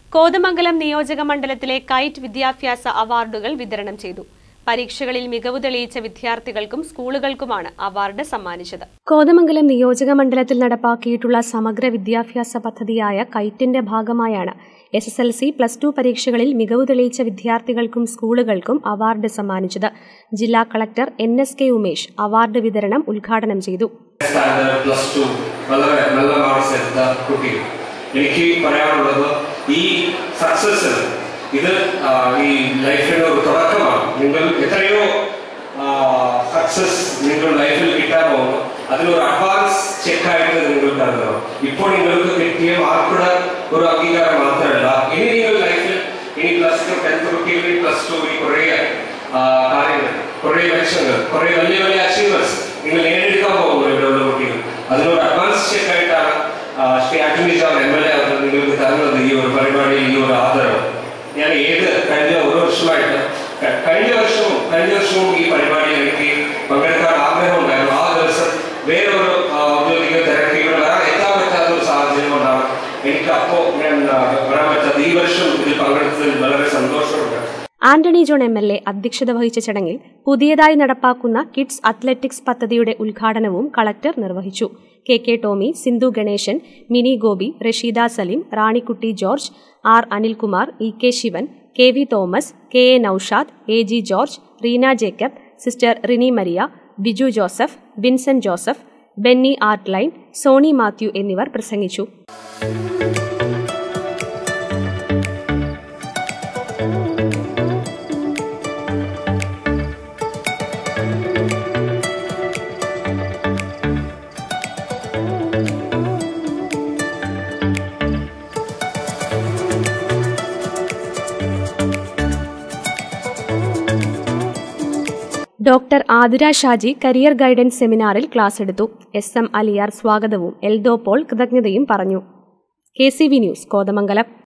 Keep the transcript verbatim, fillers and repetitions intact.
കോതമംഗലം നിയോജക മണ്ഡലത്തിലെ കൈറ്റ് വിദ്യാഭ്യാസ അവാർഡുകൾ വിതരണം ചെയ്തു. പരീക്ഷകളിൽ മികവ് തെളിയിച്ച വിദ്യാർത്ഥികൾക്കും സ്കൂളുകൾക്കുമാണ് അവാർഡ് സമ്മാനിച്ചത്. കോതമംഗലം നിയോജക മണ്ഡലത്തിൽ നടപ്പാക്കിയിട്ടുള്ള സമഗ്ര വിദ്യാഭ്യാസ പദ്ധതിയായ കൈറ്റിന്റെ ഭാഗമായാണ് S S L C plus two പരീക്ഷകളിൽ മികവ് തെളിയിച്ച വിദ്യാർത്ഥികൾക്കും സ്കൂളുകൾക്കും അവാർഡ് സമ്മാനിച്ചത്. ജില്ലാ collector N S K Umesh award വിതരണം ഉദ്ഘാടനം ചെയ്തു. എനിക്ക് പറയാനുള്ളത് ഈ സക്സസ് ഇത് ഈ ലൈഫിന്റെ ഒരു തുടക്കമാണ്. നിങ്ങൾ എത്രയോ സക്സസ് നിങ്ങൾ ലൈഫിൽ കിട്ടാൻ പോകുന്നു, അതിനൊരു അഡ്വാൻസ് ചെക്കായിട്ട് നിങ്ങൾ കരുതണം. ഇപ്പോൾ നിങ്ങൾക്ക് കിട്ടിയ മാർക്കുടെ ഒരു അംഗീകാരം മാത്രമല്ല, ഇനി നിങ്ങൾ ലൈഫിൽ ഇനി പ്ലസ് ടു ടെൻത്ത് കുട്ടികളിൽ പ്ലസ് ടു കുറെ കാര്യങ്ങൾ, കുറെ ലക്ഷ്യങ്ങൾ, കുറെ വലിയ വലിയ അച്ചീവ്മെന്റ്സ് നിങ്ങൾ നേടിയെടുക്കാൻ പോകുന്നു ഇവിടെയുള്ള കുട്ടികൾ. അതിനൊരു അഡ്വാൻസ് ചെക്കായിട്ടാണ് Shri Antony John M L A നിങ്ങൾക്ക് തരുന്നത് ഈ ഒരു പരിപാടിയിൽ ഈ ഒരു ആദരവ്. ഞാൻ ഏത് കഴിഞ്ഞ ഒരു വർഷമായിട്ട് കഴിഞ്ഞ വർഷവും കഴിഞ്ഞ വർഷവും ഈ പരിപാടിയിൽ എനിക്ക് പങ്കെടുക്കാൻ ആഗ്രഹമുണ്ടായിരുന്നു. ആ ദിവസം വേറൊരു ഔദ്യോഗിക തിരക്ക് ഇവിടെ വരാൻ എത്താൻ പറ്റാത്ത ഒരു സാഹചര്യം കൊണ്ടാണ് എനിക്ക് അപ്പോൾ ഞാൻ വരാൻ പറ്റാത്ത. ഈ വർഷം ഇതിൽ പങ്കെടുത്തതിൽ വളരെ സന്തോഷമുണ്ട്. Antony John M L A അധ്യക്ഷത വഹിച്ച ചടങ്ങിൽ പുതിയതായി നടപ്പാക്കുന്ന കിഡ്സ് അത്ലറ്റിക്സ് പദ്ധതിയുടെ ഉദ്ഘാടനവും കളക്ടർ നിർവഹിച്ചു. K K Tomy, Sindhu Ganesan, Mini Gopi, Rasheeda Saleem, Ranikutty George, R Anilkumar, E K Sivan, K V Thomas, K A Noushad, A G George, Reena Jacob, sister Rini Maria, Biju Joseph, Vincent Joseph, Benny Artline, Soni Mathew എന്നിവർ പ്രസംഗിച്ചു. Doctor Athira Shaji career guidance സെമിനാറിൽ ക്ലാസ് എടുത്തു. എസ് എം അലിയാർ സ്വാഗതവും എൽദോ പോൾ കൃതജ്ഞതയും പറഞ്ഞു. K C V news, Kothamangalam.